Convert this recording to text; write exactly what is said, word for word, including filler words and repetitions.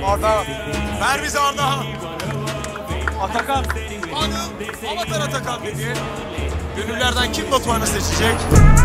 Arda. Ver bize Ardahan. Atakan. Anıl, Avatar Atakan dedi. Gönüllerden kim Batuhan'ı seçecek?